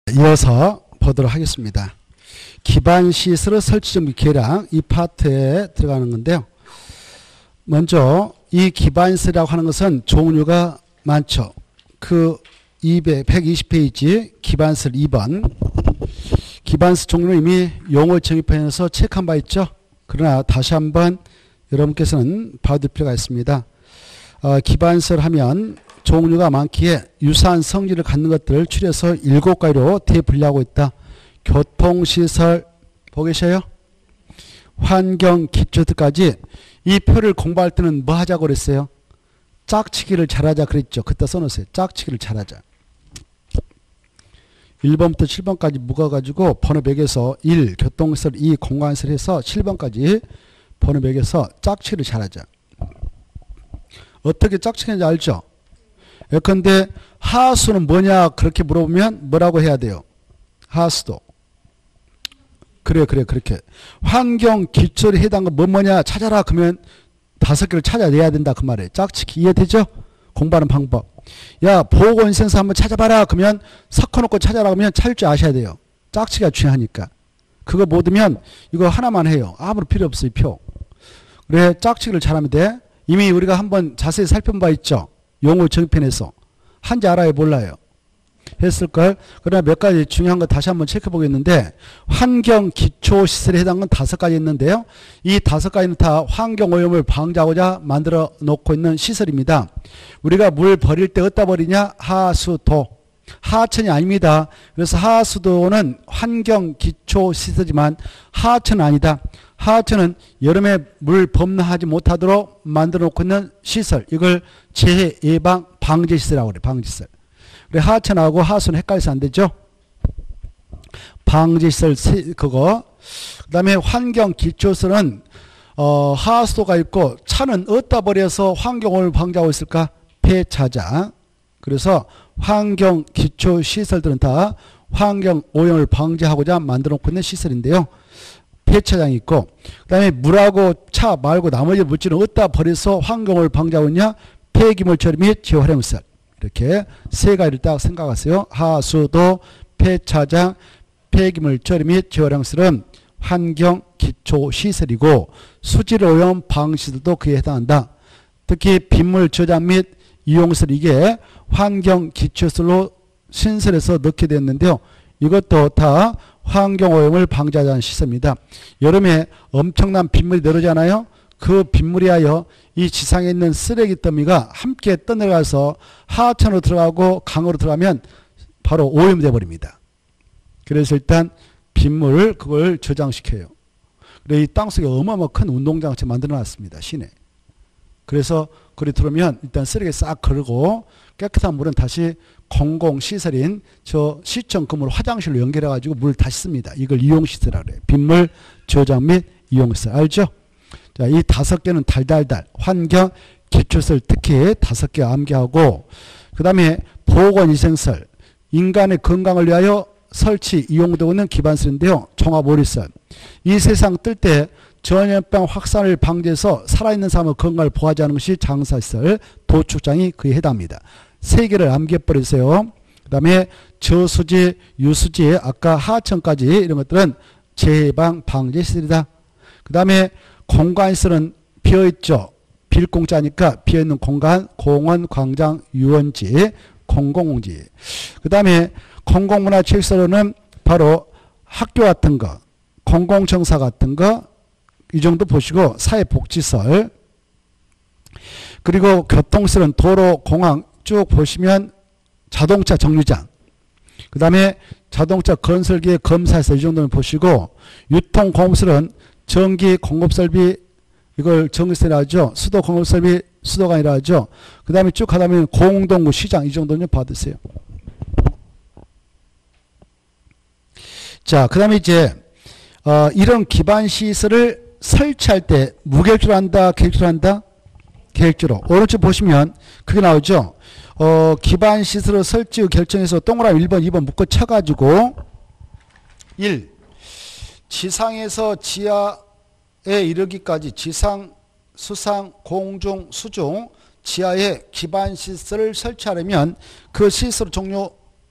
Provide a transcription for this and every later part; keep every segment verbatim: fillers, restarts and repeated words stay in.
이어서 보도록 하겠습니다. 기반시설의 설치 정비 계량 이 파트에 들어가는 건데요. 먼저 이 기반시설이라고 하는 것은 종류가 많죠. 그 백이십 페이지 기반시설 이 번 기반시설 종류는 이미 용어 정의편에서 체크한 바 있죠. 그러나 다시 한번 여러분께서는 봐둘 필요가 있습니다. 어, 기반시설 하면 종류가 많기에 유사한 성질을 갖는 것들을 추려서 일곱 가지로 대분류하고 있다. 교통시설 보고 계셔요? 환경, 기초들까지 이 표를 공부할 때는 뭐 하자고 그랬어요? 짝치기를 잘하자 그랬죠. 그때 써놓으세요. 짝치기를 잘하자. 일 번부터 칠 번까지 묶어가지고 번호 매겨서 일, 교통시설, 이, 공간시설 해서 칠 번까지 번호 매겨서 짝치기를 잘하자. 어떻게 짝치기인지 알죠? 예컨대 하수는 뭐냐 그렇게 물어보면 뭐라고 해야 돼요? 하수도. 그래 그래 그렇게. 환경 기초에 해당한 뭐 뭐냐 찾아라 그러면 다섯 개를 찾아내야 된다 그 말이에요. 짝짓기 이해되죠? 공부하는 방법. 야 보건센서 한번 찾아봐라 그러면 섞어놓고 찾아라 그러면 찾을 줄 아셔야 돼요. 짝짓기가 중요하니까. 그거 못 하면 이거 하나만 해요. 아무런 필요 없어요. 표. 그래 짝짓기를 잘하면 돼. 이미 우리가 한번 자세히 살펴본 바 있죠. 용어 정편에서. 한지 알아요? 몰라요? 했을걸? 그러나 몇 가지 중요한 거 다시 한번 체크해 보겠는데 환경 기초시설에 해당하는 다섯 가지 있는데요. 이 다섯 가지는 다 환경오염을 방지하고자 만들어 놓고 있는 시설입니다. 우리가 물 버릴 때 어디다 버리냐? 하수도. 하천이 아닙니다. 그래서 하수도는 환경 기초시설이지만 하천은 아니다. 하천은 여름에 물 범람하지 못하도록 만들어 놓고 있는 시설. 이걸 재해 예방 방지시설이라고 그래요. 방지시설. 그래 하천하고 하수는 헷갈려서 안 되죠. 방지시설 그거. 그 다음에 환경 기초시설은 어, 하수도가 있고 차는 어디다 버려서 환경오염을 방지하고 있을까? 폐차장. 그래서 환경 기초시설들은 다 환경오염을 방지하고자 만들어 놓고 있는 시설인데요. 폐차장이 있고 그 다음에 물하고 차 말고 나머지 물질은 어디다 버려서 환경오염을 방지하고 있냐? 폐기물 처리 및 재활용시설. 이렇게 세 가지를 딱 생각하세요. 하수도, 폐차장, 폐기물 처리 및 재활용시설은 환경 기초시설이고 수질 오염 방지시설도 그에 해당한다. 특히 빗물 저장 및 이용시설 이게 환경 기초시설로 신설해서 넣게 됐는데요. 이것도 다 환경오염을 방지하자는 시설입니다. 여름에 엄청난 빗물이 내려오잖아요. 그 빗물이 하여 이 지상에 있는 쓰레기 더미가 함께 떠내려가서 하천으로 들어가고 강으로 들어가면 바로 오염이 되어버립니다. 그래서 일단 빗물을 그걸 저장시켜요. 그래서 이 땅속에 어마어마한 큰 운동장치 만들어 놨습니다. 시내. 그래서 그리 들어오면 일단 쓰레기 싹 걸고 깨끗한 물은 다시 공공시설인 저 시청 건물 화장실로 연결해가지고 물 다시 씁니다. 이걸 이용시설이라고 그래요. 빗물 저장 및 이용시설. 알죠? 자, 이 다섯 개는 달달달. 환경, 기초시설 특히 다섯 개 암기하고 그 다음에 보건위생시설. 인간의 건강을 위하여 설치, 이용되고 있는 기반시설인데요. 종합오리시설. 이 세상 뜰 때 전염병 확산을 방지해서 살아있는 사람의 건강을 보호하지 않는 것이 장사시설, 도축장이 그에 해당합니다. 세 개를 암기해버리세요. 그 다음에 저수지, 유수지, 아까 하천까지 이런 것들은 재해방 방지시설이다. 그 다음에 공간시설은 비어있죠. 빌 공짜니까 비어있는 공간, 공원, 광장, 유원지, 공공공지. 그 다음에 공공문화체육시설은 바로 학교 같은 거, 공공청사 같은 거, 이 정도 보시고 사회복지시설. 그리고 교통시설은 도로, 공항 쭉 보시면 자동차 정류장. 그 다음에 자동차 건설기의 검사시설 이 정도는 보시고 유통공업시설은 전기 공급설비 이걸 전기세라 하죠. 수도 공급설비 수도가 아니라 하죠. 그 다음에 쭉 가다 보면 공동구 시장 이 정도는 받으세요. 자, 그 다음에 이제 어, 이런 기반시설을 설치할 때 무계획적으로 한다, 계획적으로 한다? 계획적으로. 오른쪽 보시면 그게 나오죠. 어, 기반시설을 설치 결정해서 동그라미 일 번, 이 번 묶어 쳐가지고 일. 지상에서 지하에 이르기까지 지상, 수상, 공중, 수중, 지하에 기반시설을 설치하려면 그 시설 종류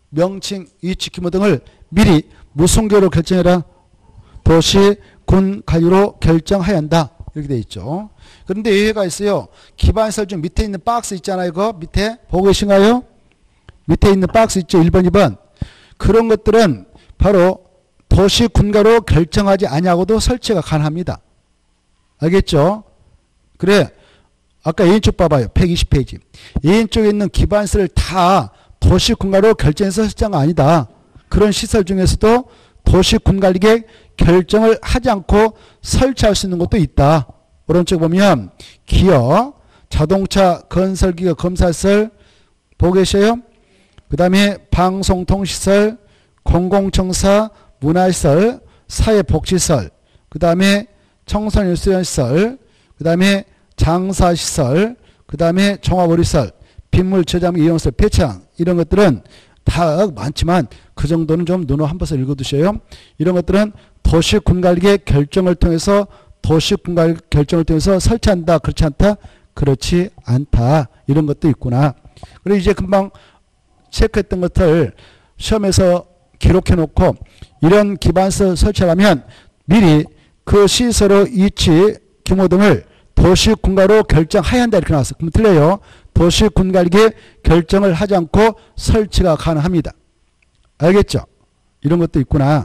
명칭, 위치, 규모 등을 미리 무슨 교로 결정해라? 도시, 군, 관리로 결정해야 한다. 이렇게 돼 있죠. 그런데 예외가 있어요. 기반시설 중 밑에 있는 박스 있잖아요. 이거 밑에 보고 계신가요? 밑에 있는 박스 있죠. 일 번, 이 번. 그런 것들은 바로 도시, 군가로 결정하지 아니하고도 설치가 가능합니다. 알겠죠? 그래. 아까 A쪽 봐봐요. 백이십 페이지. A쪽에 있는 기반시설을 다 도시, 군가로 결정해서 설치한 거 아니다. 그런 시설 중에서도 도시, 군관리계획 결정을 하지 않고 설치할 수 있는 것도 있다. 오른쪽 보면 기업, 자동차, 건설기업, 검사시설 보고 계셔요? 그 다음에 방송통시설, 공공청사, 문화시설, 사회복지시설, 그 다음에 청소년 수련시설, 그 다음에 장사시설, 그 다음에 종합어리시설, 빗물 저장비 이용시설, 폐차장 이런 것들은 다 많지만 그 정도는 좀 눈으로 한 번씩 읽어두셔요. 이런 것들은 도시군관리계획 결정을 통해서 도시군관리 결정을 통해서 설치한다. 그렇지 않다? 그렇지 않다. 이런 것도 있구나. 그리고 이제 금방 체크했던 것들 시험에서 기록해 놓고 이런 기반시설 설치하려면 미리 그 시설의 위치, 규모 등을 도시군가로 결정해야 한다. 이렇게 나왔어요. 그럼 틀려요. 도시군관리계획 결정을 하지 않고 설치가 가능합니다. 알겠죠? 이런 것도 있구나.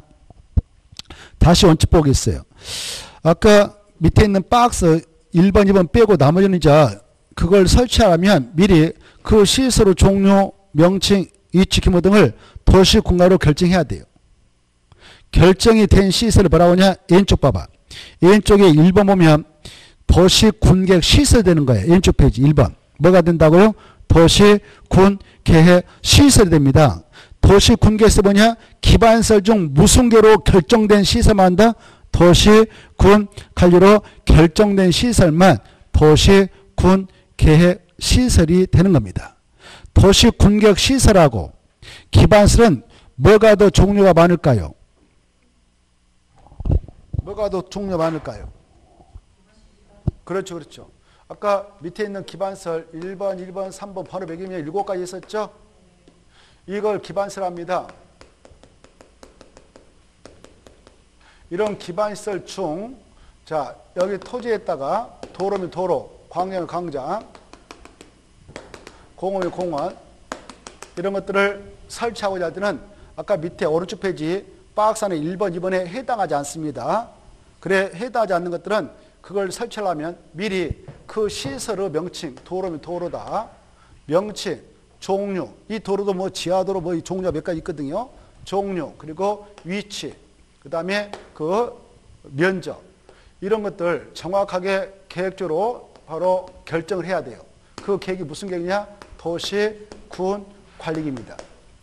다시 원칙 보겠어요. 아까 밑에 있는 박스 일 번, 이 번 빼고 나머지는 이제 그걸 설치하려면 미리 그 시설의 종류, 명칭, 위치, 규모 등을 도시군가로 결정해야 돼요. 결정이 된 시설을 뭐라고 하냐? 왼쪽 봐봐. 왼쪽에 일 번 보면 도시군계획 시설 되는 거예요. 왼쪽 페이지 일 번. 뭐가 된다고요? 도시군계획 시설이 됩니다. 도시군계획에서 뭐냐? 기반시설 중 무슨 교로 결정된 시설만 한다? 도시군관리로 결정된 시설만 도시군계획 시설이 되는 겁니다. 도시군계획 시설하고 기반시설은 뭐가 더 종류가 많을까요? 뭐가 더 종류가 많을까요? 그렇죠, 그렇죠. 아까 밑에 있는 기반시설 일 번, 일 번, 삼 번 번호 매기면 일곱 가지 있었죠? 이걸 기반시설합니다. 이런 기반시설 중, 자, 여기 토지에다가 도로면 도로, 광장이면 광장, 공원이면 공원, 이런 것들을 설치하고자 할 때는 아까 밑에 오른쪽 페이지 박스 안에 일 번, 이 번에 해당하지 않습니다. 그래, 해당하지 않는 것들은 그걸 설치하려면 미리 그 시설의 명칭, 도로면 도로다, 명칭, 종류, 이 도로도 뭐 지하도로 뭐 종류가 몇 가지 있거든요. 종류, 그리고 위치, 그 다음에 그 면적, 이런 것들 정확하게 계획적으로 바로 결정을 해야 돼요. 그 계획이 무슨 계획이냐? 도시, 군, 관리기입니다.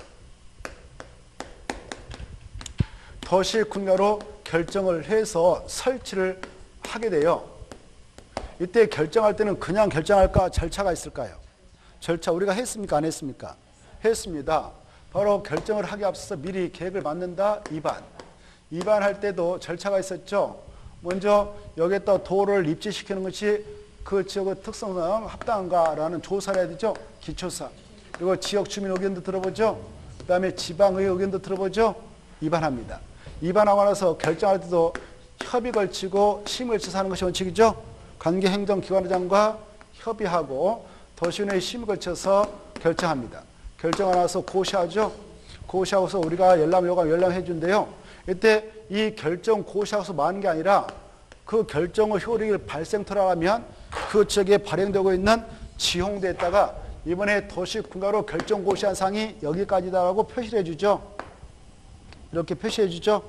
도시, 군가로 결정을 해서 설치를 하게 돼요. 이때 결정할 때는 그냥 결정할까? 절차가 있을까요? 절차 우리가 했습니까? 안 했습니까? 했습니다. 바로 결정을 하기 앞서서 미리 계획을 만든다. 입안. 입안할 때도 절차가 있었죠. 먼저 여기에다 도로를 입지시키는 것이 그 지역의 특성상 합당한가라는 조사를 해야 되죠. 기초사. 그리고 지역 주민 의견도 들어보죠. 그 다음에 지방의 의견도 들어보죠. 입안합니다. 입안하고 나서 결정할 때도 협의 걸치고 심의 걸쳐서 하는 것이 원칙이죠. 관계행정기관장과 협의하고 도시의회 심의 걸쳐서 결정합니다. 결정하고 나서 고시하죠. 고시하고서 우리가 열람 요구하면 열람해 준대요. 이때 이 결정 고시하고서 많은 게 아니라 그 결정의 효력을 발생토라하면 그 지역에 발행되고 있는 지형대에다가 이번에 도시군가로 결정 고시한 사항이 여기까지다라고 표시를 해주죠. 이렇게 표시해 주죠.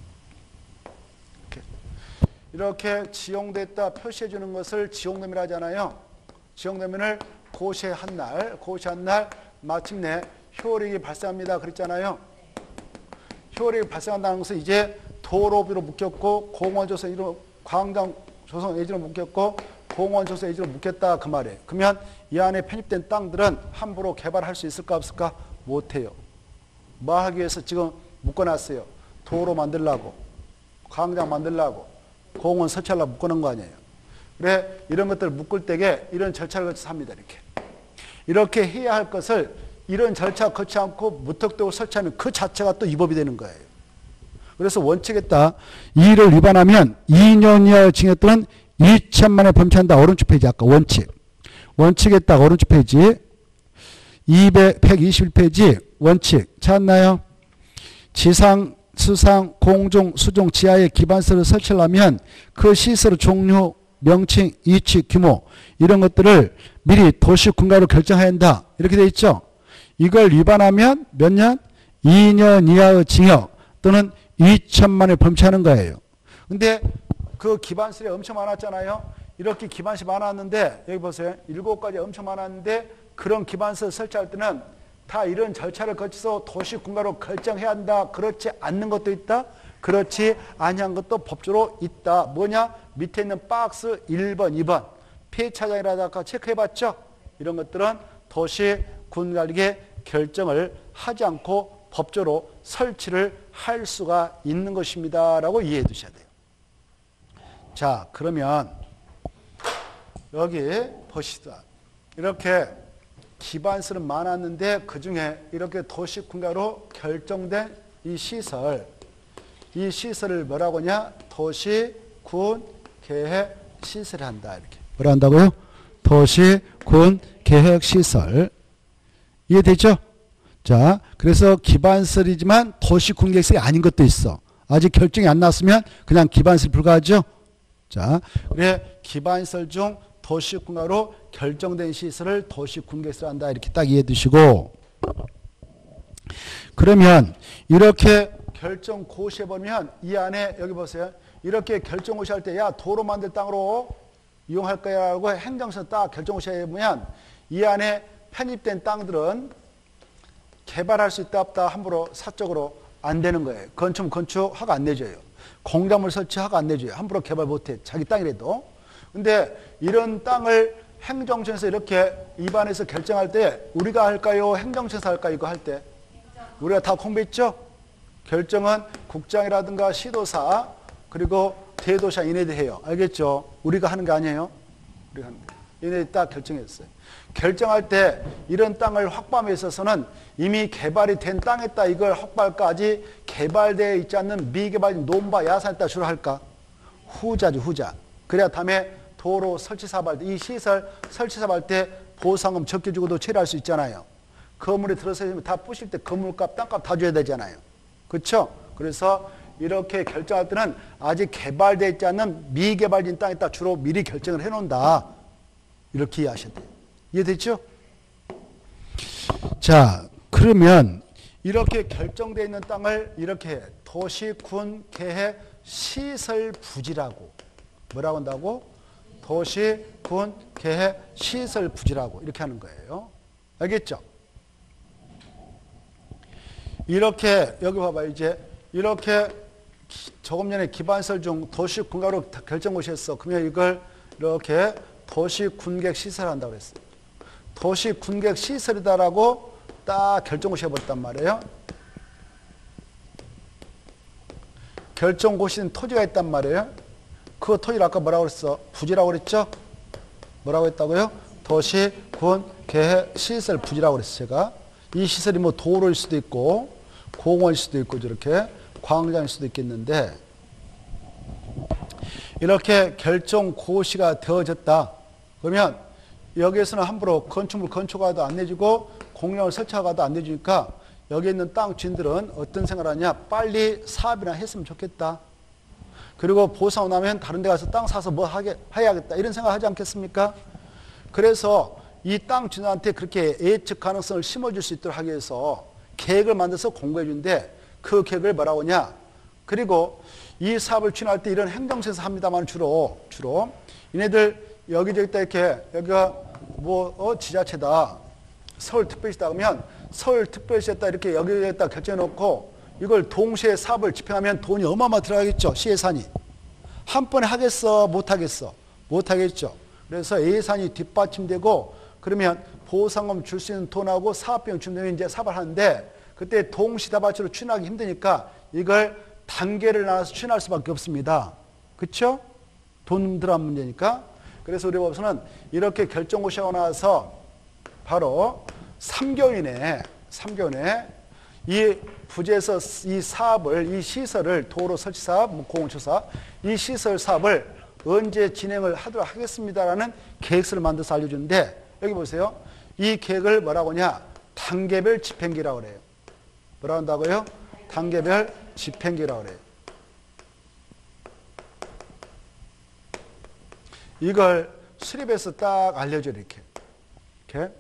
이렇게, 이렇게 지용됐다 표시해 주는 것을 지용도면이라 하잖아요. 지용도면을 고시한 날, 고시한 날 마침내 효력이 발생합니다. 그랬잖아요. 효력이 발생한다는 것은 이제 도로비로 묶였고 공원 조성 예지로 광장 조성 예지로 묶였고 공원 조성 예지로 묶였다 그 말이에요. 그러면 이 안에 편입된 땅들은 함부로 개발할 수 있을까 없을까? 못해요. 뭐 하기 위해서 지금 묶어놨어요. 도로 만들려고, 광장 만들려고, 공원 설치하려고 묶어놓은 거 아니에요. 그래, 이런 것들을 묶을 때에 이런 절차를 거쳐서 합니다. 이렇게. 이렇게 해야 할 것을 이런 절차 거치 않고 무턱대고 설치하면 그 자체가 또 위법이 되는 거예요. 그래서 원칙에 따라 이를 위반하면 이 년 이하의 징역 또는 이천만 원을 범죄한다. 오른쪽 페이지 아까 원칙. 원칙에 따라 오른쪽 페이지 백이십일 페이지 원칙 찾았나요? 지상, 수상, 공중, 수중, 지하에 기반시설을 설치하려면 그 시설의 종류, 명칭, 위치, 규모 이런 것들을 미리 도시군가로 결정해야 한다. 이렇게 돼 있죠. 이걸 위반하면 몇 년? 이 년 이하의 징역 또는 이천만 원을 범죄하는 거예요. 근데 그 기반시설이 엄청 많았잖아요. 이렇게 기반시설이 많았는데 여기 보세요. 일곱 가지 엄청 많았는데 그런 기반시설 설치할 때는 다 이런 절차를 거쳐서 도시군가로 결정해야 한다. 그렇지 않는 것도 있다. 그렇지 아니한 것도 법적으로 있다. 뭐냐? 밑에 있는 박스 일 번, 이 번 폐차장이라도 아까 체크해봤죠? 이런 것들은 도시군관리계 결정을 하지 않고 법적으로 설치를 할 수가 있는 것입니다. 라고 이해해 두셔야 돼요. 자, 그러면 여기 보시다. 이렇게 기반시설은 많았는데 그 중에 이렇게 도시군가로 결정된 이 시설, 이 시설을 뭐라고 하냐? 도시군계획시설 한다. 이렇게. 뭐라 한다고요? 도시군계획시설. 이해되죠? 자, 그래서 기반시설이지만 도시군계획시설이 아닌 것도 있어. 아직 결정이 안 났으면 그냥 기반시설 불가하죠? 자, 그래 기반시설 중 도시군가로 결정된 시설을 도시군계획시설 한다. 이렇게 딱 이해해 두시고 그러면 이렇게 결정 고시해 보면 이 안에 여기 보세요. 이렇게 결정 고시할 때 야 도로 만들 땅으로 이용할 거야 라고 행정서 딱 결정 고시해 보면 이 안에 편입된 땅들은 개발할 수 있다 없다 함부로 사적으로 안 되는 거예요. 건축 건축 허가 안 내줘요. 공작물 설치 허가 안 내줘요. 함부로 개발 못해. 자기 땅이라도. 근데 이런 땅을 행정처에서 이렇게 입안해서 결정할 때 우리가 할까요? 행정처에서 할까요? 이거 할 때 우리가 다 공부했죠? 결정은 국장이라든가 시도사 그리고 대도시장 얘네들 해요. 알겠죠? 우리가 하는 게 아니에요. 우리가 하는 게. 얘네들이 딱 결정했어요. 결정할 때 이런 땅을 확보함에 있어서는 이미 개발이 된 땅에다 이걸 확보할까지 개발되어 있지 않는 미개발인 논바 야산에다 주로 할까? 후자죠. 후자. 그래야 다음에 도로 설치 사업할 때 이 시설 설치 사업할 때 보상금 적게 주고도 처리할 수 있잖아요. 건물에 들어서 다 부실 때 건물값 땅값 다 줘야 되잖아요. 그렇죠? 그래서 이렇게 결정할 때는 아직 개발되어 있지 않는 미개발진 땅에다 주로 미리 결정을 해놓는다. 이렇게 이해하셔야 돼요. 이해됐죠? 자, 그러면 이렇게 결정되어 있는 땅을 이렇게 도시군 계획 시설 부지라고 뭐라고 한다고? 도시군 계획 시설 부지라고 이렇게 하는 거예요. 알겠죠? 이렇게 여기 봐봐 이제 이렇게 조금 전에 기반시설 중 도시군가로 결정고시했어. 그러면 이걸 이렇게 도시군계획 시설을 한다고 그랬어. 도시군계획 시설이다라고 딱 결정고시 해버렸단 말이에요. 결정고시는 토지가 있단 말이에요. 그 토지를 아까 뭐라고 그랬어? 부지라고 그랬죠? 뭐라고 했다고요? 도시군계획 시설 부지라고 그랬어. 제가 이 시설이 뭐 도로일 수도 있고 공원일 수도 있고 저렇게 광장일 수도 있겠는데 이렇게 결정 고시가 되어졌다. 그러면 여기에서는 함부로 건축물 건축가도 안 내주고 공장을 설치하고도 안 내주니까 여기 있는 땅 주인들은 어떤 생각을 하냐? 빨리 사업이나 했으면 좋겠다. 그리고 보상하고 나면 다른 데 가서 땅 사서 뭐 하게, 해야겠다. 이런 생각 하지 않겠습니까? 그래서 이 땅 주인한테 그렇게 예측 가능성을 심어줄 수 있도록 하기 위해서 계획을 만들어서 공고해 주는데 그 계획을 뭐라고 하냐? 그리고 이 사업을 추진할 때 이런 행정처에서 합니다만 주로 주로 얘네들 여기저기다 이렇게 여기가 뭐 어, 지자체다 서울특별시다 그러면 서울특별시에다 이렇게 여기에다 결정해 놓고 이걸 동시에 사업을 집행하면 돈이 어마어마 들어가겠죠. 시예산이 한 번에 하겠어 못하겠어 못하겠죠. 그래서 예산이 뒷받침되고 그러면 보상금 줄 수 있는 돈하고 사업비용 주면 이제 사업을 하는데 그때 동시다발적으로 추진하기 힘드니까 이걸 단계를 나눠서 추진할 수밖에 없습니다. 그렇죠? 돈 들어간 문제니까. 그래서 우리 법에서는 이렇게 결정고시하고 나서 바로 삼 개월 이내, 삼 개월 이내 이 부지에서 이 사업을, 이 시설을, 도로 설치 사업, 뭐 공원초 사업, 이 시설 사업을 언제 진행을 하도록 하겠습니다라는 계획서를 만들어서 알려주는데, 여기 보세요. 이 계획을 뭐라고 하냐? 단계별 집행기라고 그래요. 뭐라고 한다고요? 단계별 집행기라고 그래요. 이걸 수립해서 딱 알려줘요. 이렇게. 이렇게.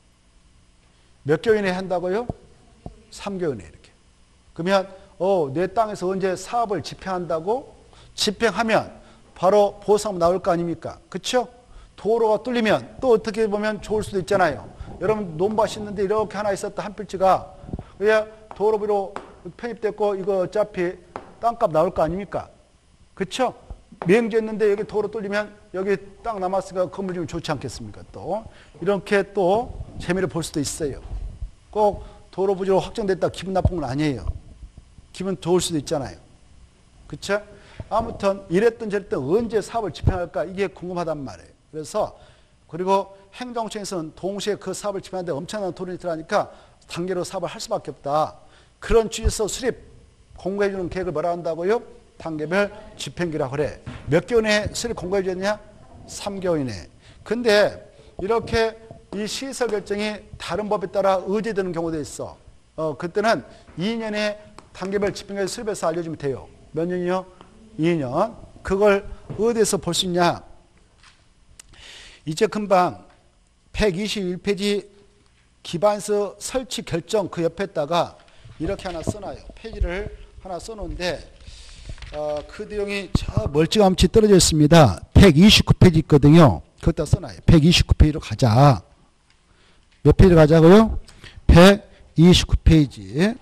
몇 개월 이내에 한다고요? 삼 개월 이내에 이렇게. 그러면 어, 내 땅에서 언제 사업을 집행한다고? 집행하면 바로 보상 나올 거 아닙니까? 그렇죠? 도로가 뚫리면 또 어떻게 보면 좋을 수도 있잖아요. 여러분 논밭이 있는데 이렇게 하나 있었다, 한 필지가. 왜 도로비로 편입됐고 이거 어차피 땅값 나올 거 아닙니까? 그렇죠? 미행지였는데 여기 도로 뚫리면 여기 땅 남았으니까 건물 좀 좋지 않겠습니까? 또 이렇게 또 재미를 볼 수도 있어요. 꼭 도로 부지로 확정됐다 기분 나쁜 건 아니에요. 기분 좋을 수도 있잖아요. 그렇죠? 아무튼 이랬든 저랬든 언제 사업을 집행할까 이게 궁금하단 말이에요. 그래서 그리고 행정청에서는 동시에 그 사업을 집행하는데 엄청난 돈이 들어가니까 단계로 사업을 할 수밖에 없다. 그런 취지에서 수립 공고해 주는 계획을 뭐라 한다고요? 단계별 집행기라고 그래. 몇 개월 내에 수립 공고해 줬냐? 삼 개월 이내. 근데 이렇게 이 시설 결정이 다른 법에 따라 의제되는 경우도 있어. 어, 그때는 이 년에 단계별 집행기를 수립해서 알려주면 돼요. 몇 년이요? 이 년. 그걸 어디에서 볼 수 있냐? 이제 금방 백이십일 페이지 기반서 설치 결정 그 옆에다가 이렇게 하나 써놔요. 페이지를 하나 써놓은데 어, 그 내용이 저 멀찌감치 떨어져 있습니다. 백이십구 페이지 있거든요. 그것다 써놔요. 백이십구 페이지로 가자. 몇 페이지로 가자고요? 백이십구 페이지.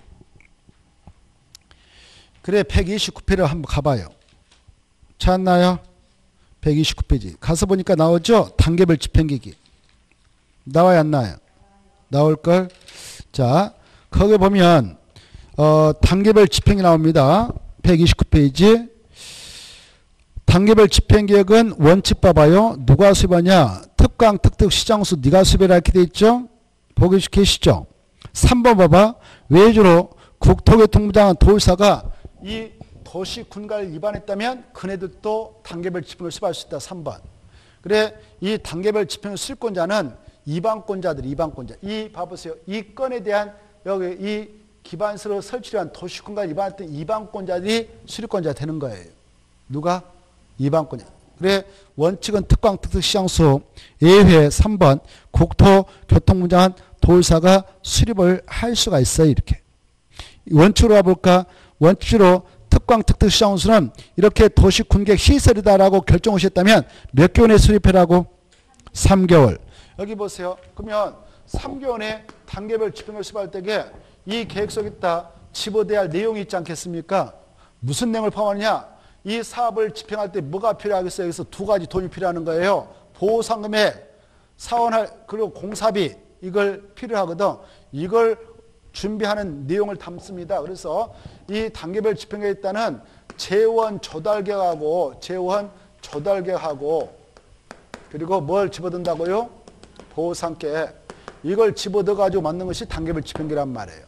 그래, 백이십구 페이지로 한번 가봐요. 찾나요? 백이십구 페이지. 가서 보니까 나오죠? 단계별 집행기기. 나와야 안 나와요? 나올걸? 자, 거기 보면, 어, 단계별 집행이 나옵니다. 백이십구 페이지. 단계별 집행계획은 원칙 봐봐요. 누가 수립하냐? 특강, 특특, 시장수, 네가 수립해라 이렇게 돼 있죠? 보기 계시죠? 삼 번 봐봐. 외주로 국토교통부장 도의사가 이 도시 군가를 위반했다면 그네들도 단계별 집행을 수립할 수 있다. 삼 번. 그래, 이 단계별 집행을 수립권자는 이방권자들, 이방권자. 이 봐보세요. 이 건에 대한 여기 이 기반서를 설치한 도시 군가를 위반했던 이방권자들이 수립권자가 되는 거예요. 누가? 이방권자. 그래, 원칙은 특강, 특특, 시장수, 예외 삼 번 국토교통부장은 도의사가 수립을 할 수가 있어요. 이렇게. 원칙으로 가볼까? 원칙으로 특강, 특특, 시장수는 이렇게 도시 군객 시설이다라고 결정하셨다면 몇 개월 내에 수립해라고? 삼 개월. 여기 보세요. 그러면 삼 개월 내에 단계별 집행을 수립할 때에 이 계획서에다 집어대야 할 내용이 있지 않겠습니까? 무슨 내용을 포함하느냐? 이 사업을 집행할 때 뭐가 필요하겠어요? 여기서 두 가지 돈이 필요한 거예요. 보상금액, 사원할, 그리고 공사비, 이걸 필요하거든. 이걸 준비하는 내용을 담습니다. 그래서 이 단계별 집행에 있다는 재원 조달계획하고 재원 조달계획하고 그리고 뭘 집어든다고요? 보상계획. 이걸 집어넣어 가지고 만든 것이 단계별 집행계란 말이에요.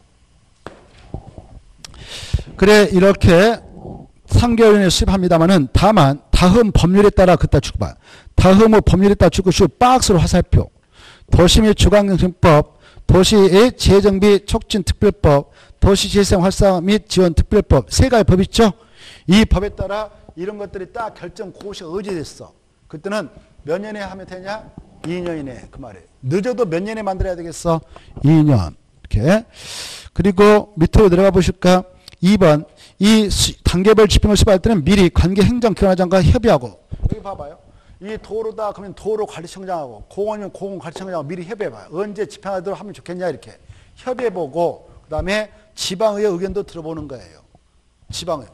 그래, 이렇게 삼 개월 이내에 수립합니다만은 다만 다음 법률에 따라 그따 주고봐. 다음의 법률에 따라 주고 슈 박스로 화살표. 도시 및 주간경신법, 도시의 재정비 촉진 특별법, 도시재생 활성화 및 지원 특별법 세 가지 법 있죠. 이 법에 따라 이런 것들이 딱 결정 고시가 의제됐어. 그때는 몇 년에 하면 되냐? 이 년 이내. 그 말이에요. 늦어도 몇 년에 만들어야 되겠어? 이 년. 이렇게. 그리고 밑으로 내려가 보실까? 이 번. 이 단계별 집행을 수립할 때는 미리 관계행정기관장과 협의하고. 여기 봐봐요. 이 도로다 그러면 도로관리청장하고 공원이면 공원관리청장하고 미리 협의해봐요. 언제 집행하도록 하면 좋겠냐 이렇게. 협의해보고 그 다음에 지방의회 의견도 들어보는 거예요. 지방의회.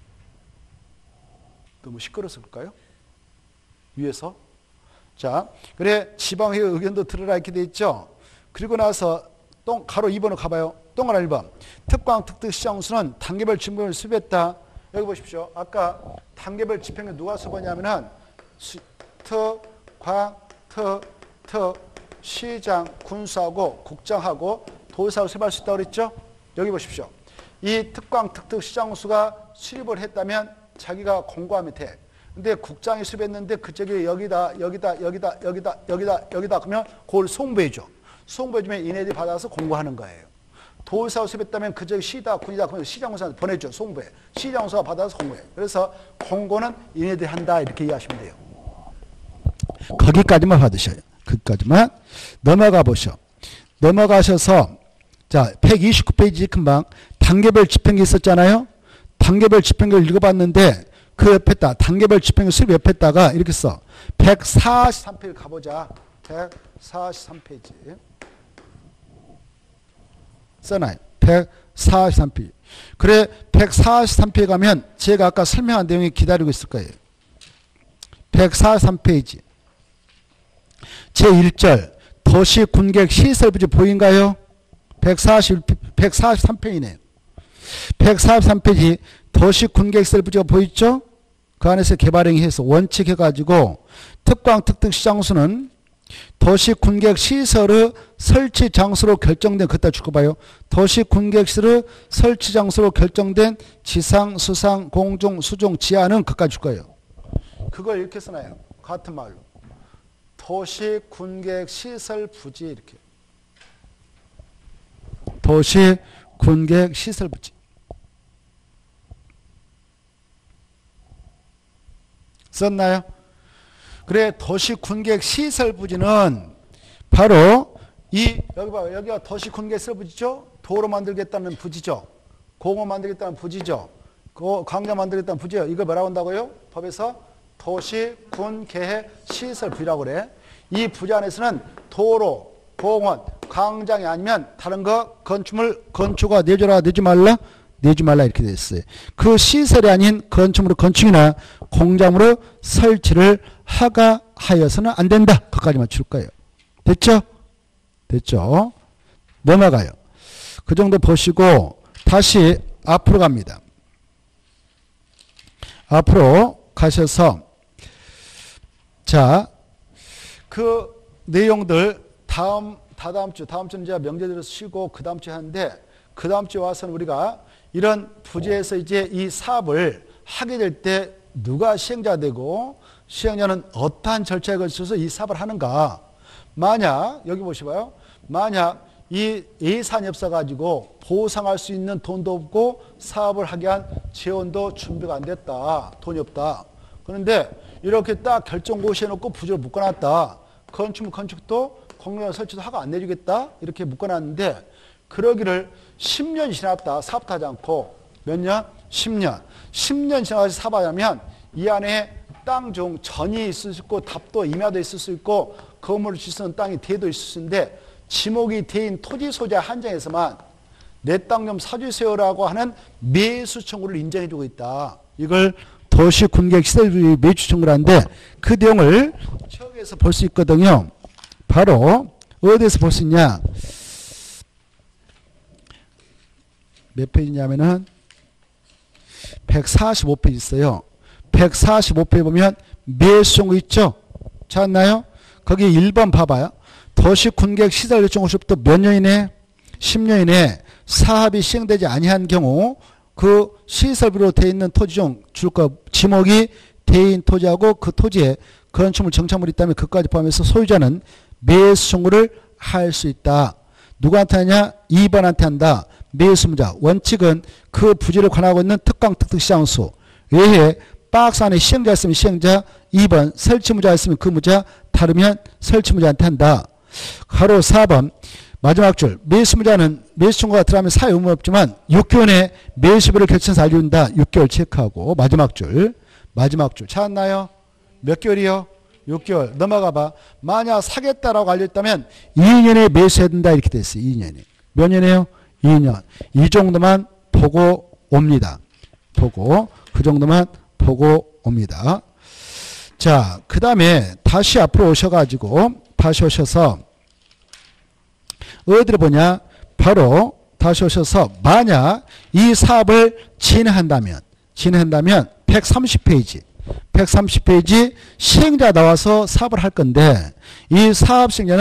너무 시끄러워서 그럴까요? 위에서. 자, 그래 지방의회 의견도 들으라 이렇게 돼 있죠. 그리고 나서 똥 가로 이 번으로 가봐요. 동그란 일 번. 특강, 특특, 시장수는 단계별 집행을 수립했다. 여기 보십시오. 아까 단계별 집행을 누가 수립하냐면은 특, 광, 특, 특, 시장, 군수하고 국장하고 도지사하고 수립할 수 있다고 그랬죠? 여기 보십시오. 이 특광, 특특 시장수가 수립을 했다면 자기가 공고하면 돼. 근데 국장이 수립했는데 그쪽이 여기다, 여기다, 여기다, 여기다, 여기다, 여기다 그러면 그걸 송부해줘. 송부해주면 얘네들이 받아서 공고하는 거예요. 도지사가 수립했다면 그쪽이 시다, 군이다 그러면 시장수한테 보내줘. 송부해. 시장수가 받아서 공고해. 그래서 공고는 얘네들이 한다 이렇게 이해하시면 돼요. 거기까지만 받으셔요. 거기까지만. 넘어가 보셔. 넘어가셔서 자 백이십구 페이지 금방 단계별 집행기 있었잖아요. 단계별 집행기를 읽어봤는데 그 옆에다 단계별 집행기 수립 옆에다가 이렇게 써. 백사십삼 페이지 가보자. 백사십삼 페이지 써놔요. 백사십삼 페이지. 그래 백사십삼 페이지 가면 제가 아까 설명한 내용이 기다리고 있을 거예요. 백사십삼 페이지 제일 절 도시군객 시설부지 보인가요? 백사십, 백사십삼 페이지네요. 백사십삼 페이지 도시군객 시설부지가 보이죠? 그 안에서 개발행위 해서 원칙 해가지고 특광 특특 시장수는 도시군객 시설의 설치 장소로 결정된 그따 줄거 봐요. 도시군객 시설의 설치 장소로 결정된 지상, 수상, 공중, 수중, 지하는 그까지 줄 거예요. 그걸 이렇게 써놔요. 같은 말로. 도시군객 시설 부지 이렇게. 도시군객 시설 부지. 썼나요? 그래 도시군객 시설 부지는 바로 이 여기 봐요. 여기가 도시군객 시설 부지죠. 도로 만들겠다는 부지죠. 공원 만들겠다는 부지죠. 광장 만들겠다는 부지요. 이걸 뭐라고 한다고요? 법에서 도시군계획 시설 부지라고 그래. 이 부지 안에서는 도로, 공원, 광장이 아니면 다른 거 건축물 건축가 내줘라 내지 말라 내지 말라 이렇게 돼 있어요. 그 시설이 아닌 건축물로 건축이나 공장으로 설치를 허가하여서는 안 된다. 그까지만 줄 거예요. 됐죠? 됐죠? 넘어가요. 그 정도 보시고 다시 앞으로 갑니다. 앞으로 가셔서 자, 그 내용들 다음 다다음 주 다음 주는 제가 명절 들어서 쉬고 그 다음 주에 하는데 그 다음 주에 와서는 우리가 이런 부지에서 이제 이 사업을 하게 될 때 누가 시행자가 되고 시행자는 어떠한 절차에 걸쳐서 이 사업을 하는가. 만약 여기 보시봐요. 만약 이 예산이 없어가지고 보상할 수 있는 돈도 없고 사업을 하게 한 재원도 준비가 안 됐다. 돈이 없다. 그런데 이렇게 딱 결정고시해놓고 부지를 묶어놨다. 건축물 건축도 공공장 설치도 허가 안 내주겠다. 이렇게 묶어놨는데 그러기를 십 년이 지났다. 사업도 하지 않고 몇 년? 십 년. 십 년 지나서 사업하자면 이 안에 땅 중 전이 있을 수 있고 답도 임야도 있을 수 있고 건물을 짓을 수 있는 땅이 대도 있을 수 있는데 지목이 대인 토지 소재 한정에서만 내 땅 좀 사주세요라고 하는 매수 청구를 인정해주고 있다. 이걸 도시군객 시설부지 매수 청구를 하는데 그 내용을 처에서 볼 수 있거든요. 바로 어디에서 볼 수 있냐? 몇 페이지냐면은 백사십오 페이지 있어요. 백사십오 페이지 보면 매수 청구 있죠? 찾았나요? 거기 일 번 봐봐요. 도시군객 시설 요청호시부터 몇 년 이내? 십 년 이내 사업이 시행되지 아니한 경우 그 시설비로 되어 있는 토지 중 줄거 지목이 대인 토지하고 그 토지에 건축물 정착물이 있다면 그까지 포함해서 소유자는 매수 청구를 할 수 있다. 누구한테 하냐? 이 번한테 한다. 매수무자. 원칙은 그 부지를 관하고 있는 특강 특특 시장수 외에 박스 안에 시행자 있으면 시행자, 이 번 설치무자 있으면 그 무자, 다르면 설치무자한테 한다. 가로 사 번 마지막 줄 매수무자는 매수 청구가 들어가면 사유 의무 없지만 육 개월 내에 매수비를 결정해서 알려준다. 육 개월 체크하고 마지막 줄 마지막 줄 찾았나요? 몇 개월이요? 육 개월. 넘어가 봐. 만약 사겠다라고 알려있다면 이 년에 매수해야 된다 이렇게 됐어요. 이 년에. 몇 년이에요? 이 년. 이 정도만 보고 옵니다. 보고 그 정도만 보고 옵니다. 자, 그 다음에 다시 앞으로 오셔가지고 다시 오셔서 어디를 보냐? 바로 다시 오셔서 만약 이 사업을 진행한다면 진행한다면 백삼십 페이지 백삼십 페이지 시행자 나와서 사업을 할 건데 이 사업 시행자는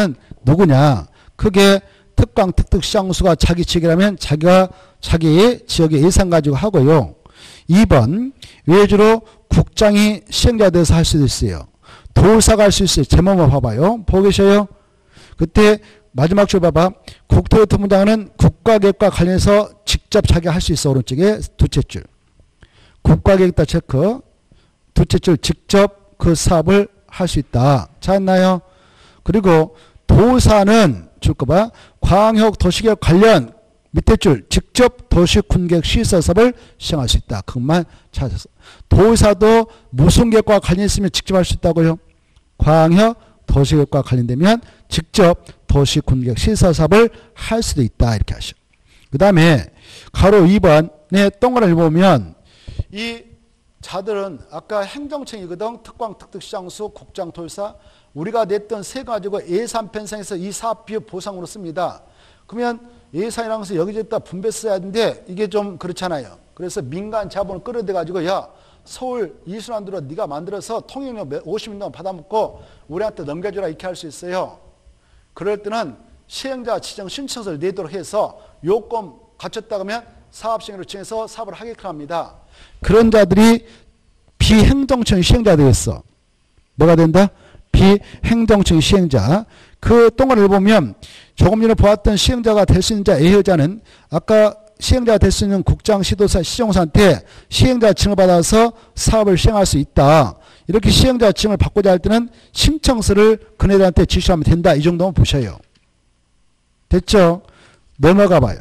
누구냐? 크게 특강 특특 시장수가 자기 지역이라면 자기가 자기 지역의 예산 가지고 하고요. 이 번 외주로 국장이 시행자 돼서 할 수도 있어요. 도사가 할 수 있어요. 제목만 봐봐요. 보고 계셔요? 그때 마지막 줄 봐봐. 국토교통부장은 국가계획과 관련해서 직접 자기가 할 수 있어. 오른쪽에 두째 줄. 국가계획다 체크. 두째 줄 직접 그 사업을 할 수 있다. 찾았나요? 그리고 도사는 줄 거 봐. 광역 도시계획 관련 밑에 줄 직접 도시군계획 시설 사업을 시행할 수 있다. 그것만 찾았어. 도사도 무슨 계획과 관련 있으면 직접 할 수 있다고요? 광역 도시계획과 관련되면 직접 도시군계획 시설 사업을 할 수도 있다. 이렇게 하셔. 그 다음에 가로 이 번에 동그라미 보면 이 자들은 아까 행정청이거든. 특광, 특특, 시장수, 국장, 도지사. 우리가 냈던 세 가지고 예산 편성해서 이 사업비용 보상으로 씁니다. 그러면 예산이라는 것은 여기저기다 분배 써야 하는데 이게 좀 그렇잖아요. 그래서 민간 자본을 끌어대 가지고 야 서울 이순환도로 네가 만들어서 통행료 오십 년 동안 받아먹고 우리한테 넘겨주라 이렇게 할 수 있어요. 그럴 때는 시행자 지정 신청서를 내도록 해서 요건 갖췄다 그러면 사업시행으로 정해서 사업을 하게끔 합니다. 그런 자들이 비행정청 시행자 되겠어. 뭐가 된다? 비행정청 시행자. 그 동안을 보면 조금 전에 보았던 시행자가 될 수 있는 자 A여자는 아까 시행자가 될 수 있는 국장, 시도사, 시정사한테 시행자 증을 받아서 사업을 시행할 수 있다. 이렇게 시행자 증을 받고자 할 때는 신청서를 그네들한테 지시하면 된다. 이 정도만 보셔요. 됐죠? 넘어가 봐요.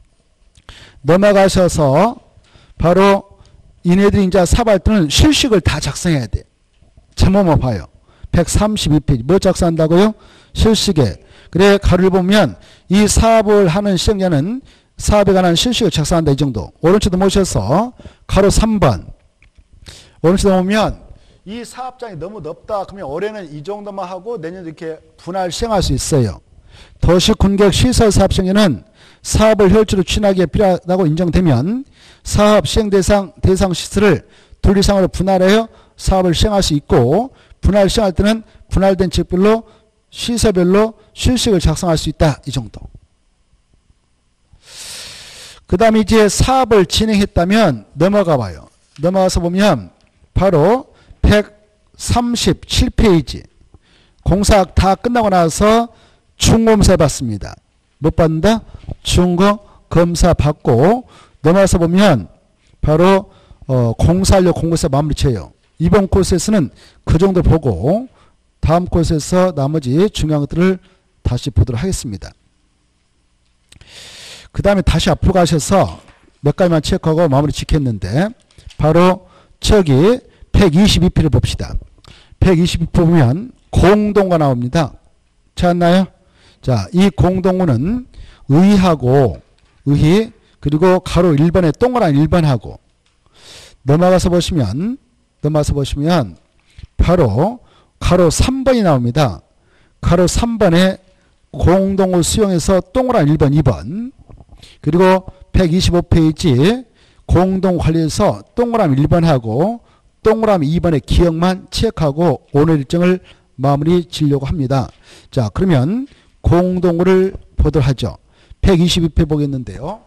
넘어가셔서 바로 이네들이 이제 사업할 때는 실식을 다 작성해야 돼. 제목만 봐요. 백삼십이 페이지. 뭐 작성한다고요? 실식에. 그래 가루를 보면 이 사업을 하는 시행자는 사업에 관한 실식을 작성한다. 이 정도. 오른쪽도 모셔서 가로 삼 번. 오른쪽도 보면 이 사업장이 너무 넓다. 그러면 올해는 이 정도만 하고 내년 이렇게 분할 시행할 수 있어요. 도시군계획 시설 사업 시행에는 사업을 혈주로 추진하기에 필요하다고 인정되면 사업 시행 대상 대상 시설을 분리상으로 분할하여 사업을 시행할 수 있고 분할 시행할 때는 분할된 지역별로 시설별로 실식을 작성할 수 있다. 이 정도. 그 다음에 이제 사업을 진행했다면 넘어가 봐요. 넘어가서 보면 바로 백삼십칠 페이지. 공사 다 끝나고 나서 중검사 받습니다. 못 받는다? 중검사 받고 넘어가서 보면 바로 어, 공사하려 공고사 마무리 쳐요. 이번 코스에서는 그 정도 보고 다음 코스에서 나머지 중요한 것들을 다시 보도록 하겠습니다. 그 다음에 다시 앞으로 가셔서 몇 가지만 체크하고 마무리 짓겠는데 바로 저기 백이십이 페이지를 봅시다. 백이십이 페이지 보면 공동구가 나옵니다. 찾았나요? 자, 이 공동구는 의하고 의 그리고 가로 일 번에 동그란 일 번하고 넘어가서 보시면 넘어가서 보시면 바로 가로 삼 번이 나옵니다. 가로 삼 번에 공동구 수용해서 동그란 일 번, 이 번 그리고 백이십오 페이지 공동 관리에서 동그라미 일 번하고 동그라미 이 번의 기억만 체크하고 오늘 일정을 마무리 지려고 합니다. 자, 그러면 공동구를 보도록 하죠. 백이십이 페이지 보겠는데요.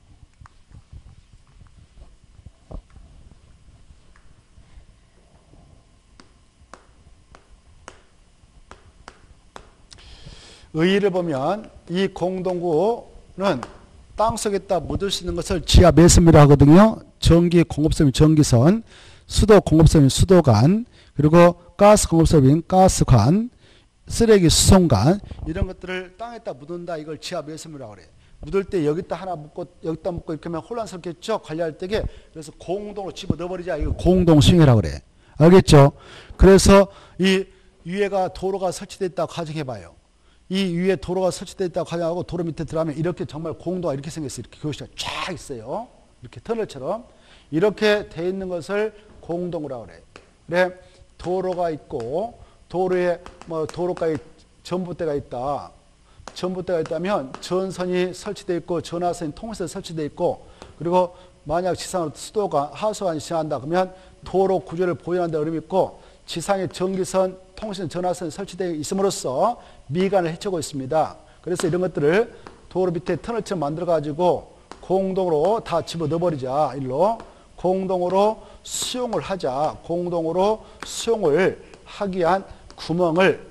의의를 보면 이 공동구는 땅속에다 묻을 수 있는 것을 지하 매스미라 하거든요. 전기 공급선이 전기선, 수도 공급선이 수도관, 그리고 가스 공급선인 가스관, 쓰레기 수송관 이런 것들을 땅에다 묻는다. 이걸 지하 매스미라고 그래. 묻을 때 여기다 하나 묻고 여기다 묻고 이렇게 하면 혼란스럽겠죠. 관리할 때게. 그래서 공동으로 집어 넣어버리자. 이거 공동 수용이라고 그래. 알겠죠? 그래서 이 위에가 도로가 설치되어 있다고 가정해봐요. 이 위에 도로가 설치되어 있다고 가정하고 도로 밑에 들어가면 이렇게 정말 공도가 이렇게 생겼어요. 이렇게 교시가 쫙 있어요. 이렇게 터널처럼. 이렇게 돼 있는 것을 공동이라고 그래. 그래, 도로가 있고 도로에 뭐 도로가에 전봇대가 있다. 전봇대가 있다면 전선이 설치되어 있고 전화선이 통선이 설치되어 있고 그리고 만약 지상으로 수도가 하수관이 지나간다 그러면 도로 구조를 보존한다 어려움이 있고 지상에 전기선 통신 전화선이 설치되어 있음으로써 미관을 해치고 있습니다. 그래서 이런 것들을 도로 밑에 터널처럼 만들어 가지고 공동으로 다 집어넣어 버리자. 일로 공동으로 수용을 하자. 공동으로 수용을 하기 위한 구멍을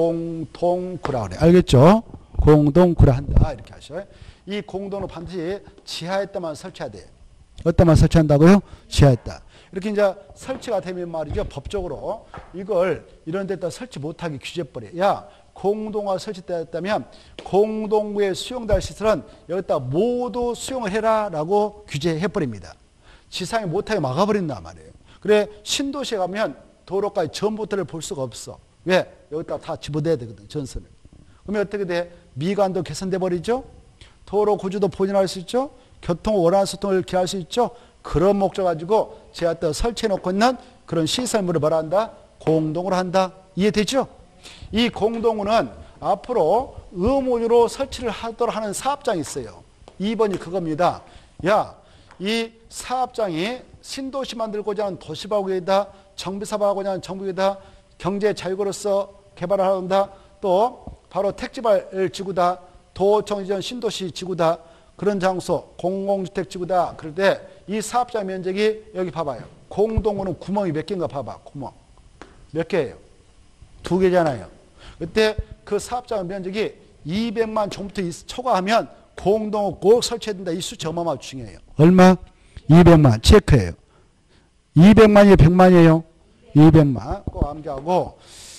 공동구라 그래. 알겠죠? 공동구라 한다. 이렇게 하셔. 이 공동은 반드시 지하에다만 설치해야 돼요. 어디다만 설치한다고요? 지하에다. 이렇게 이제 설치가 되면 말이죠. 법적으로 이걸 이런 데다 설치 못하게 규제해버려. 야, 공동화 설치되었다면 공동구에 수용될 시설은 여기다 모두 수용을 해라 라고 규제해버립니다. 지상에 못하게 막아버린단 말이에요. 그래 신도시에 가면 도로까지 전부터를 볼 수가 없어. 왜? 여기다 다 집어넣어야 되거든. 전선을. 그러면 어떻게 돼? 미관도 개선돼 버리죠. 도로 구조도 보존할 수 있죠. 교통 원활한 소통을 기할 수 있죠. 그런 목적 가지고 제가 설치해 놓고 있는 그런 시설물을 뭐라 한다? 공동으로 한다. 이해되죠? 이 공동구는 앞으로 의무로 설치를 하도록 하는 사업장이 있어요. 이 번이 그겁니다. 야, 이 사업장이 신도시 만들고자 하는 도시바구에다 정비사업하고자 하는 정부에다 경제 자유구로서 개발을 한다. 또 바로 택지발 지구다. 도청지전 신도시 지구다. 그런 장소 공공주택 지구다. 그럴 때 이 사업장 면적이 여기 봐봐요. 공동구는 구멍이 몇 개인가 봐봐. 구멍. 몇 개예요? 두 개잖아요. 그때 그 사업장 면적이 이백만 정부터 초과하면 공동구 꼭 설치해야 된다. 이 수치 어마어마하게 중요해요. 얼마? 이백만. 체크해요. 이백만이에요? 백만이에요? 이백만. 꼭 암기하고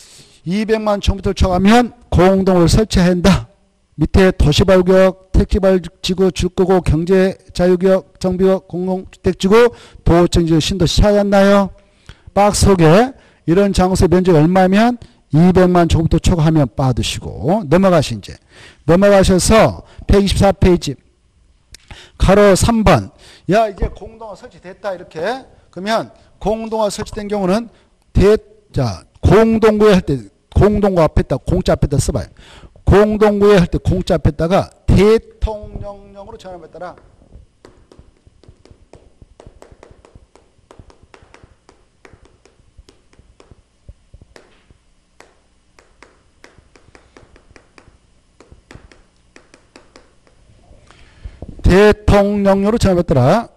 이백만 정부터 초과하면 공동을 설치해야 한다. 밑에 도시발구역, 택지발지구, 주거구, 경제자유구역, 정비구역, 공공주택지구, 도청지구, 신도시 찾았나요? 박스 속에 이런 장소의 면적이 얼마면 이백만 정부터 초과하면 빠드시고 넘어가시 이제 넘어가셔서 백이십사 페이지 가로 삼 번. 야, 이제 공동화 설치됐다 이렇게. 그러면 공동화 설치된 경우는 대, 자, 공동구에 할 때 공동구 앞에다 공짜 앞에다 써봐요. 공동구에 할 때 공짜 앞에다가 대통령령으로 전함에 따라 대통령령으로 전함에 따라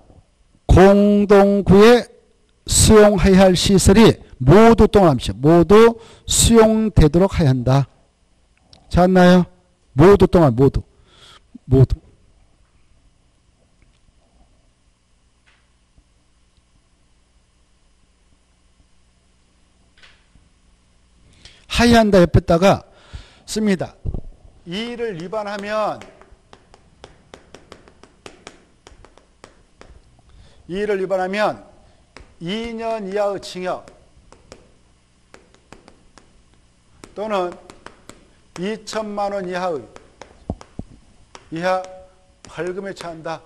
공동구에 수용해야 할 시설이 모두 동함시 모두 수용되도록 해야 한다. 잤나요? 모두 동안 모두 모두 하이한다 옆에다가 씁니다. 이를 위반하면 이를 위반하면 이 년 이하의 징역 또는 이천만 원 이하의 이하 벌금에 처한다.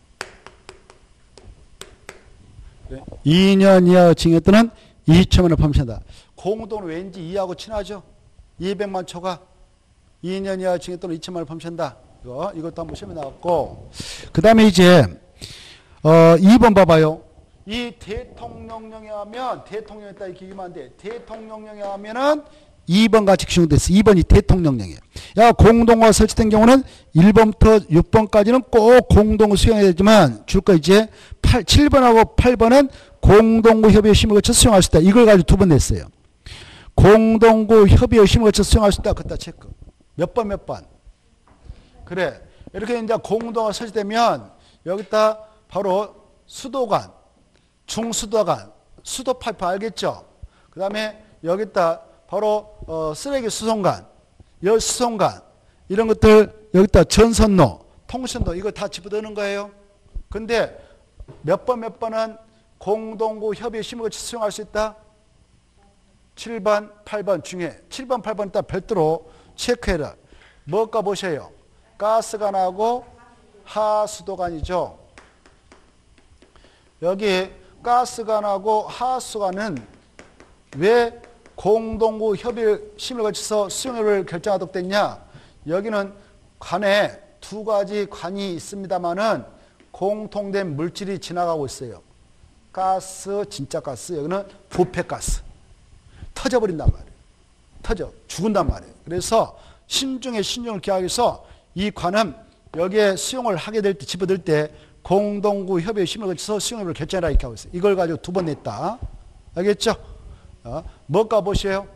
네. 이 년 이하의 징역 또는 이천만 원을 범죄한다. 공동은 왠지 이하고 친하죠. 이백만 초과 이 년 이하 징역 또는 이천만 원을 범죄한다. 이거 이것도 한번 시험에 나왔고 그 다음에 이제 어, 이 번 봐봐요. 이 대통령령에 하면 대통령에 따라 기기만 안 돼. 대통령령에 하면은 이 번 같이 규정됐어. 이 번이 대통령령이에요. 야, 공동화 설치된 경우는 일 번부터 육 번까지는 꼭 공동구 수용해야 되지만 줄 거 이제 팔, 칠 번하고 팔 번은 공동구 협의 심의 거쳐 수용할 수 있다. 이걸 가지고 두 번 냈어요. 공동구 협의 심의 거쳐 수용할 수 있다. 그따 체크. 몇 번 몇 번. 그래. 이렇게 이제 공동화 설치되면 여기다 바로 수도관, 중수도관, 수도 파이프 알겠죠? 그 다음에 여기다 바로 어, 쓰레기 수송관, 열수송관 이런 것들 여기다 전선로, 통신로 이거 다 집어넣는 거예요. 근데 몇 번 몇 번은 공동구 협의 심의 거쳐 수용할 수 있다? 칠 번, 팔 번 중에 칠 번, 팔 번 딱 별도로 체크해라. 뭐가 보셔요? 가스관하고 하수도관이죠. 여기 가스관하고 하수관은 왜 공동구 협의 심의를 거쳐서 수용을 결정하도록 됐냐? 여기는 관에 두 가지 관이 있습니다만은 공통된 물질이 지나가고 있어요. 가스, 진짜 가스, 여기는 부패가스. 터져버린단 말이에요. 터져. 죽은단 말이에요. 그래서 신중에 신중을 기하기 위해서 이 관은 여기에 수용을 하게 될 때, 집어들 때 공동구 협의회 심의를 거쳐서 수용협의를 결정해라 이렇게 하고 있어요. 이걸 가지고 두 번 냈다. 알겠죠? 어, 뭐가 보시에요?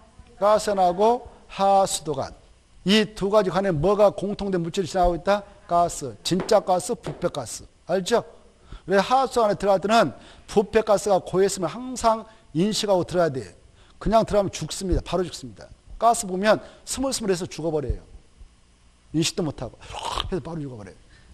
가스관하고 하수도관. 이 두 가지 관에 뭐가 공통된 물질이 지나가고 있다? 가스. 진짜 가스, 부패가스. 알죠? 왜 하수도관에 들어갈 때는 부패가스가 고했으면 항상 인식하고 들어야 돼요. 그냥 들어가면 죽습니다. 바로 죽습니다. 가스 보면 스물스물해서 죽어버려요. 인식도 못하고. 그래서 바로 죽어버려요.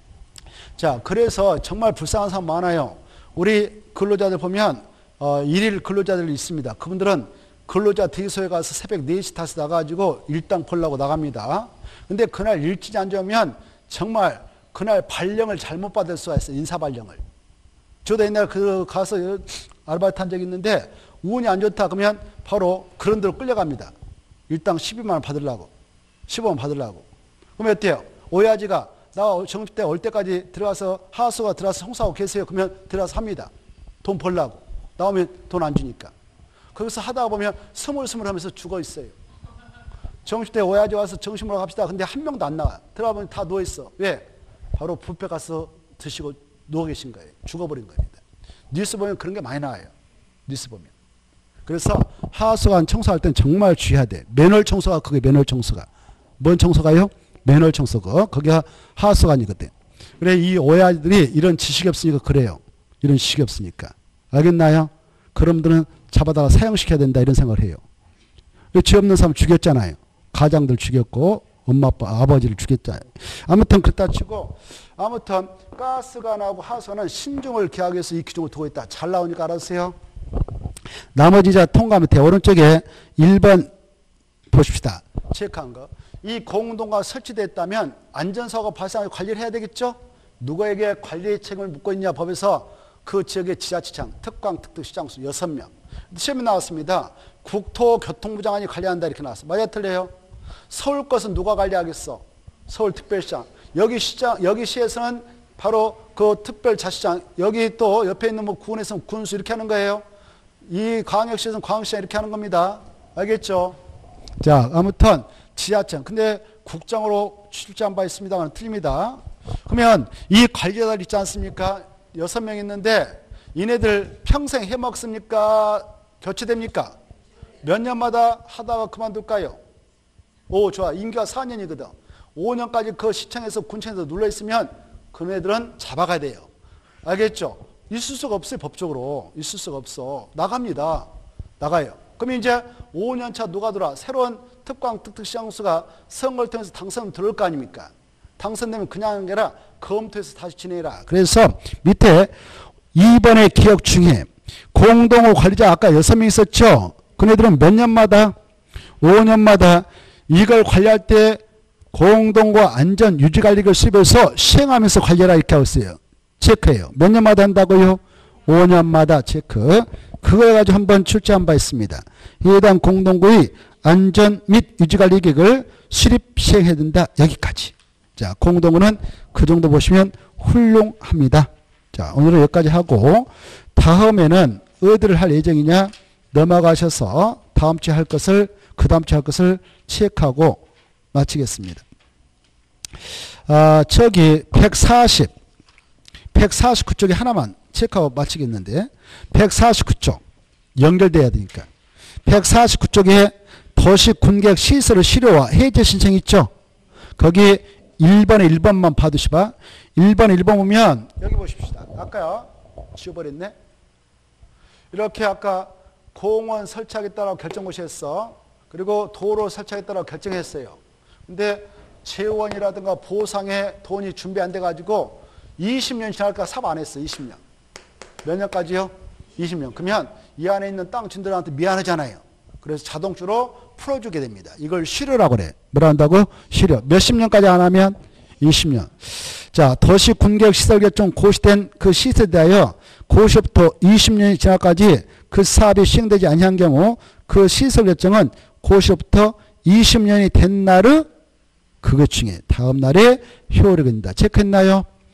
자, 그래서 정말 불쌍한 사람 많아요. 우리 근로자들 보면 어, 일일 근로자들이 있습니다. 그분들은 근로자 대기소에 가서 새벽 네 시 다시 나가가지고 일당 벌려고 나갑니다. 근데 그날 일진이 안 좋으면 정말 그날 발령을 잘못 받을 수가 있어요. 인사 발령을. 저도 옛날에 그 가서 아르바이트 한 적이 있는데 운이 안 좋다 그러면 바로 그런 데로 끌려갑니다. 일당 십이만 원 받으려고. 십오 원 받으려고. 그러면 어때요? 오야지가 나 정식 때 올 때까지 들어가서 하수가 들어가서 홍수하고 계세요. 그러면 들어가서 합니다. 돈 벌라고. 나오면 돈 안 주니까. 거기서 하다가 보면 스물스물 하면서 죽어 있어요. 정식 때 오야지 와서 점심 먹으러 갑시다. 근데 한 명도 안 나와. 들어가 보면 다 누워있어. 왜? 바로 뷔페 가서 드시고 누워 계신 거예요. 죽어버린 겁니다. 뉴스 보면 그런 게 많이 나와요. 뉴스 보면. 그래서 하수관 청소할 땐 정말 주의해야 돼. 맨홀 청소가 그게 맨홀 청소가. 뭔 청소가요? 맨홀 청소가. 거기가 하수관이거든. 그래 이 오야지들이 이런 지식이 없으니까 그래요. 이런 지식이 없으니까. 알겠나요? 그럼들은 잡아다가 사형시켜야 된다 이런 생각을 해요. 죄 없는 사람 죽였잖아요. 가장들 죽였고 엄마 아빠 아버지를 죽였잖아요. 아무튼 그렇다 치고 아무튼 가스관하고 하수관은 신중을 기하기 위해서 이 규정을 두고 있다. 잘 나오니까 알아주세요. 나머지 자 통과하면 돼. 오른쪽에 일 번 보십시다. 체크한 거. 이 공동구가 설치됐다면 안전사고가 발생하고 관리를 해야 되겠죠? 누구에게 관리 책임을 묻고 있냐 법에서 그 지역의 지자체장, 특광, 특특, 시장수 여섯 명. 시험에 나왔습니다. 국토교통부 장관이 관리한다 이렇게 나왔어. 맞아 틀려요? 서울 것은 누가 관리하겠어? 서울특별시장. 여기 시장, 여기 시에서는 바로 그 특별자치장. 여기 또 옆에 있는 뭐 군에서는 군수 이렇게 하는 거예요. 이 광역시에서는 광역시장 이렇게 하는 겁니다. 알겠죠? 자, 아무튼 지자체장. 근데 국장으로 출제한 바 있습니다만 틀립니다. 그러면 이 관리자들 있지 않습니까? 여섯 명 있는데 얘네들 평생 해먹습니까? 교체됩니까? 몇 년마다 하다가 그만둘까요? 오, 좋아. 임기가 사 년이거든. 오 년까지 그 시청에서 군청에서 눌러있으면 그네들은 잡아가야 돼요. 알겠죠? 있을 수가 없어요. 법적으로. 있을 수가 없어. 나갑니다. 나가요. 그럼 이제 오 년 차 누가 들어와? 새로운 특광, 특특시장수가 선거를 통해서 당선 들어올 거 아닙니까? 당선되면 그냥 하는 게 아니라 검토해서 다시 진행해라. 그래서 밑에 이 번의 기억 중에 공동호 관리자 아까 여섯 명 있었죠? 그네들은 몇 년마다? 오 년마다 이걸 관리할 때 공동호 안전 유지관리를 수립해서 시행하면서 관리하라 이렇게 하고 있어요. 체크해요. 몇 년마다 한다고요? 오 년마다 체크. 그걸 가지고 한번 출제한 바 있습니다. 해당 공동구의 안전 및 유지관리 계획을 수립 시행해야 된다. 여기까지. 자, 공동구는 그 정도 보시면 훌륭합니다. 자, 오늘은 여기까지 하고 다음에는 어디를 할 예정이냐 넘어가셔서 다음 주에 할 것을 그 다음 주에 할 것을 체크하고 마치겠습니다. 아, 저기 백사십, 백사십구 쪽에 하나만 체크하고 마치겠는데 백사십구 쪽 연결돼야 되니까 백사십구 쪽에 도시군객 시설 실효화 해제 신청 있죠? 거기 일 번에 일 번만 봐두시봐. 일 번 일 번 보면 여기 보십시다. 아까요. 지워버렸네. 이렇게 아까 공원 설치하겠다라고 결정고시했어. 그리고 도로 설치하겠다라고 결정했어요. 근데 재원이라든가 보상에 돈이 준비 안 돼가지고 이십 년 지날까 삽 안 했어. 이십 년. 몇 년까지요? 이십 년. 그러면 이 안에 있는 땅 주인들한테 미안하잖아요. 그래서 자동적으로 풀어주게 됩니다. 이걸 실효라고 그래. 뭐라 한다고? 실효. 몇십 년까지 안 하면? 이십 년. 자, 도시군객시설개정 고시된 그 시설에 대하여 고시부터 이십 년이 지나까지 그 사업이 시행되지 아니한 경우 그 시설개정은 고시부터 이십 년이 된 날의 그것 중에 다음 날에 효력이 된다. 체크했나요?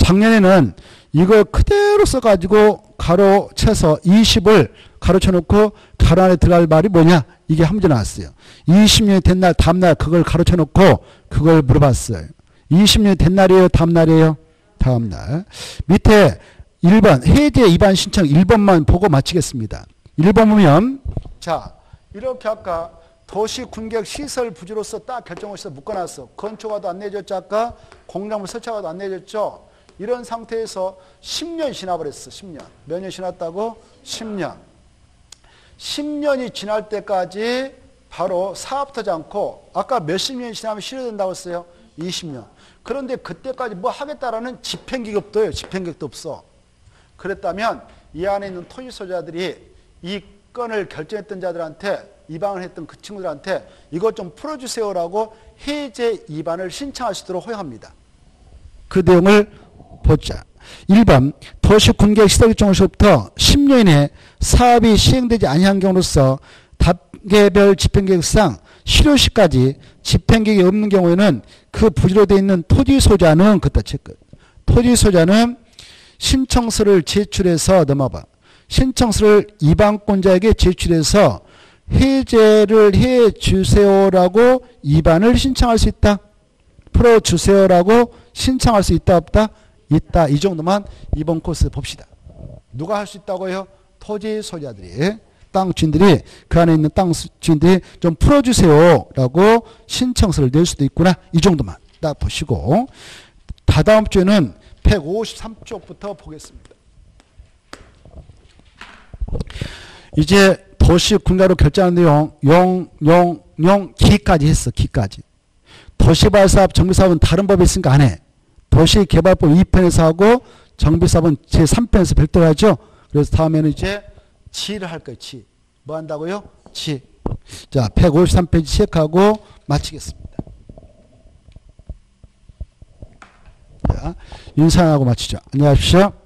작년에는 이걸 그대로 써가지고 가로 쳐서 이십을 가로 쳐놓고 가로 안에 들어갈 말이 뭐냐? 이게 한 문제 나왔어요. 이십 년이 된 날 다음 날 그걸 가로 쳐놓고 그걸 물어봤어요. 이십 년이 된 날이에요? 다음 날이에요? 다음 날. 밑에 일 번 해제 입안 신청 일 번만 보고 마치겠습니다. 일 번 보면 자 이렇게 아까 도시 군객 시설 부지로서 딱 결정을 해서 묶어놨어. 건축화도 안 내줬죠. 아까 공작물 설치화도 안 내줬죠. 이런 상태에서 십 년이 지나버렸어. 십 년. 몇 년 지났다고? 십 년. 십 년이 지날 때까지 바로 사업하지 않고 아까 몇십 년이 지나면 실효된다고 했어요. 이십 년. 그런데 그때까지 뭐 하겠다라는 집행기획도 없어요. 집행기획도 없어. 그랬다면 이 안에 있는 토지 소유자들이 이 건을 결정했던 자들한테 입안을 했던 그 친구들한테 이것 좀 풀어주세요라고 해제 입안을 신청할 수 있도록 허용합니다. 그 내용을 보자. 일 번 도시군객 시설일정으로부터 십 년 이내 사업이 시행되지 아니한 경우로서 단계별 집행계획상 실효시까지 집행계획이 없는 경우에는 그 부지로 되어 있는 토지 소유자는 그따 체크. 토지 소유자는 신청서를 제출해서 넘어봐. 신청서를 입안권자에게 제출해서 해제를 해 주세요라고 입안을 신청할 수 있다. 풀어 주세요라고 신청할 수 있다 없다? 있다. 이 정도만 이번 코스 봅시다. 누가 할 수 있다고요? 토지 소유자들이, 땅 주인들이, 그 안에 있는 땅 주인들이 좀 풀어주세요라고 신청서를 낼 수도 있구나. 이 정도만 딱 보시고 다다음 주에는 백오십삼 쪽부터 보겠습니다. 이제 도시 군가로 결정하는 내용 용, 용, 용, 기까지 했어. 기까지. 도시발사업, 정비사업은 다른 법이 있으니까 안 해. 도시개발법 이 편에서 하고 정비사업은 제삼 편에서 별도로 하죠. 그래서 다음에는 이제 지를 할 거예요. 지. 뭐 한다고요? 지. 자, 백오십삼 페이지 체크하고 마치겠습니다. 자, 인사하고 마치죠. 안녕하십시오.